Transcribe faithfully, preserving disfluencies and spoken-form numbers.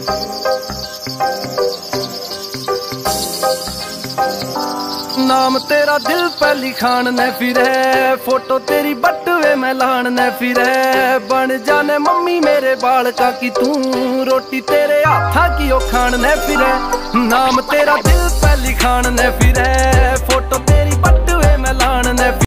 नाम तेरा दिल पे लिखान ने फिरे, फोटो तेरी बटवे में लान ने फिरे। बन जाने मम्मी मेरे बालका की तू, रोटी तेरे हाथा की ओ खान ने फिरे। नाम तेरा दिल पे लिखान ने फिरे, फोटो तेरी बटवे में लान ने फिरे।